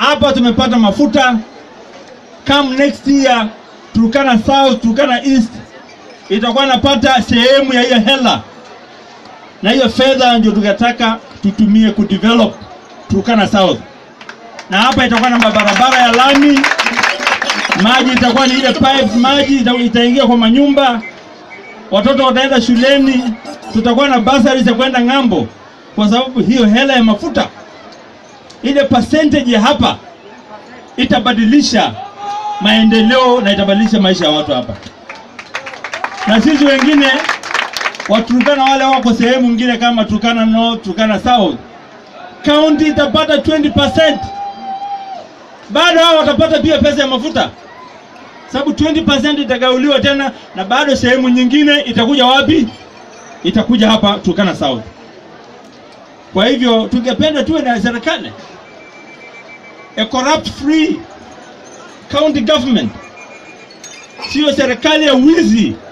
Hapa tumepata mafuta. Come next year, Turkana South, Turkana East itakuwa napata sehemu ya hiyo hela. Na hiyo fedha ndio tunataka tutumie kudevelop Turkana South. Na hapa itakuwa na barabara ya lami. Maji itakuwa ni ile pipe, maji itaingia kwa manyumba. Watoto wataenda shuleni. Tutakuwa na bursaries za kwenda ngambo kwa sababu hiyo hela ya mafuta. Ile percentage ya hapa itabadilisha maendeleo na itabadilisha maisha ya watu hapa. Na sisi wengine Waturkana wale wako sehemu nyingine kama Turkana North, Turkana South, county itapata 20%. Bado hao watapata pia pesa ya mafuta. Sababu 20% itagauliwa tena na bado sehemu nyingine itakuja wapi? Itakuja hapa Turkana South. Kwa hivyo tungependa tuwe na serikali a corrupt free county government. Sio serikali ya wizi.